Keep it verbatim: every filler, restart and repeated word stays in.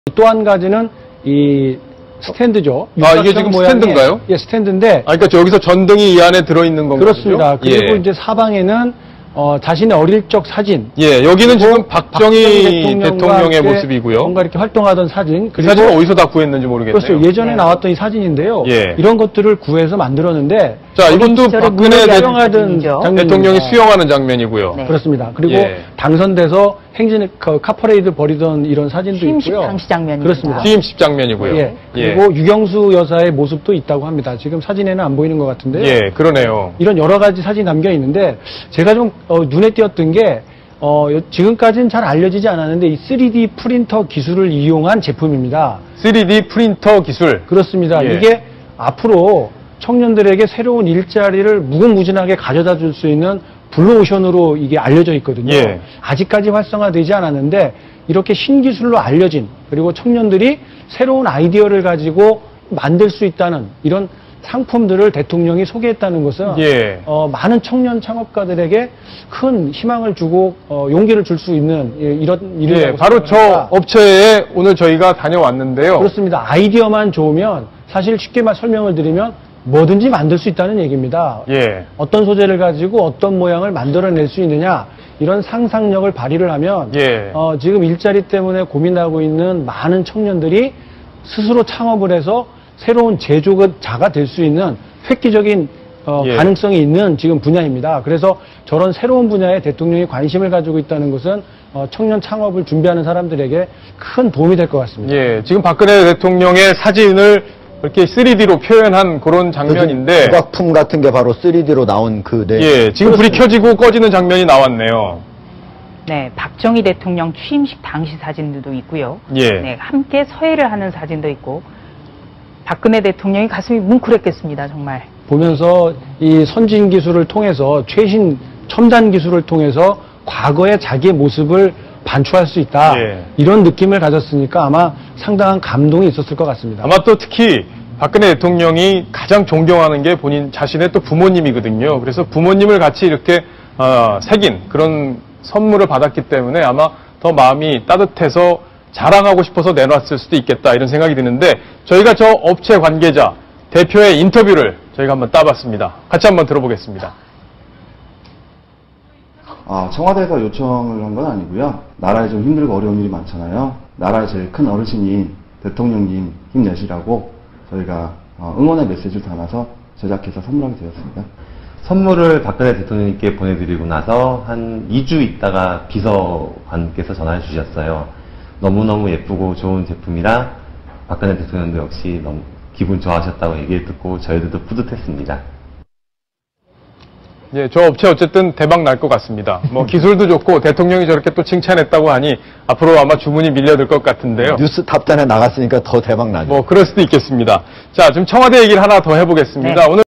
또 한 가지는 이 스탠드죠. 아, 이게 지금 모양의, 스탠드인가요? 예, 스탠드인데. 아, 그러니까 여기서 전등이 이 안에 들어있는 건가요? 그렇습니다. 그리고 예. 이제 사방에는 어, 자신의 어릴 적 사진. 예, 여기는 지금 박정희, 박정희 대통령의 모습이고요. 뭔가 이렇게 활동하던 사진. 그 사진은 어디서 다 구했는지 모르겠네요. 그렇죠. 예전에 네. 나왔던 이 사진인데요. 예. 이런 것들을 구해서 만들었는데. 자, 이것도 박근혜 수영하던 대통령이 수영하는 장면이고요. 네. 그렇습니다. 그리고 예. 당선돼서 행진 카퍼레이드 벌이던 이런 사진도 취임식 있고요. 당시 장면입니다. 그렇습니다. 취임식 장면이고요. 예. 그리고 예. 유경수 여사의 모습도 있다고 합니다. 지금 사진에는 안 보이는 것 같은데요. 예, 그러네요. 이런 여러 가지 사진이 담겨 있는데 제가 좀 어, 눈에 띄었던 게 어, 지금까지는 잘 알려지지 않았는데 이 쓰리디 프린터 기술을 이용한 제품입니다. 쓰리디 프린터 기술. 그렇습니다. 예. 이게 앞으로 청년들에게 새로운 일자리를 무궁무진하게 가져다 줄 수 있는 블루오션으로 이게 알려져 있거든요. 예. 아직까지 활성화되지 않았는데 이렇게 신기술로 알려진 그리고 청년들이 새로운 아이디어를 가지고 만들 수 있다는 이런 상품들을 대통령이 소개했다는 것은 예. 어, 많은 청년 창업가들에게 큰 희망을 주고 어, 용기를 줄 수 있는 예, 이런 일이라고 예, 바로 저 업체에 오늘 저희가 다녀왔는데요. 그렇습니다. 아이디어만 좋으면 사실 쉽게 말 설명을 드리면 뭐든지 만들 수 있다는 얘기입니다. 예. 어떤 소재를 가지고 어떤 모양을 만들어낼 수 있느냐 이런 상상력을 발휘를 하면 예. 어, 지금 일자리 때문에 고민하고 있는 많은 청년들이 스스로 창업을 해서 새로운 제조자가 될 수 있는 획기적인 어, 예. 가능성이 있는 지금 분야입니다. 그래서 저런 새로운 분야에 대통령이 관심을 가지고 있다는 것은 어, 청년 창업을 준비하는 사람들에게 큰 도움이 될 것 같습니다. 예, 지금 박근혜 대통령의 사진을 이렇게 쓰리디로 표현한 그런 장면인데. 조각품 같은 게 바로 쓰리디로 나온 그, 네. 예, 지금 불이 켜지고 꺼지는 장면이 나왔네요. 네, 박정희 대통령 취임식 당시 사진들도 있고요. 예. 네, 함께 서해를 하는 사진도 있고, 박근혜 대통령이 가슴이 뭉클했겠습니다, 정말. 보면서 이 선진 기술을 통해서 최신 첨단 기술을 통해서 과거의 자기의 모습을 반추할 수 있다. 예. 이런 느낌을 가졌으니까 아마 상당한 감동이 있었을 것 같습니다. 아마 또 특히 박근혜 대통령이 가장 존경하는 게 본인 자신의 또 부모님이거든요. 그래서 부모님을 같이 이렇게 어, 새긴 그런 선물을 받았기 때문에 아마 더 마음이 따뜻해서 자랑하고 싶어서 내놨을 수도 있겠다 이런 생각이 드는데 저희가 저 업체 관계자 대표의 인터뷰를 저희가 한번 따봤습니다. 같이 한번 들어보겠습니다. 아, 청와대에서 요청을 한 건 아니고요. 나라에 좀 힘들고 어려운 일이 많잖아요. 나라의 제일 큰 어르신인 대통령님 힘내시라고 저희가 응원의 메시지를 담아서 제작해서 선물하게 되었습니다. 선물을 박근혜 대통령님께 보내드리고 나서 한 이 주 있다가 비서관께서 전화를 주셨어요. 너무너무 예쁘고 좋은 제품이라 박근혜 대통령도 역시 너무 기분 좋아하셨다고 얘기를 듣고 저희들도 뿌듯했습니다. 예, 저 업체 어쨌든 대박 날 것 같습니다. 뭐 기술도 좋고 대통령이 저렇게 또 칭찬했다고 하니 앞으로 아마 주문이 밀려들 것 같은데요. 뉴스 탑단에 나갔으니까 더 대박 나죠. 뭐 그럴 수도 있겠습니다. 자, 지금 청와대 얘기를 하나 더 해보겠습니다. 네. 오늘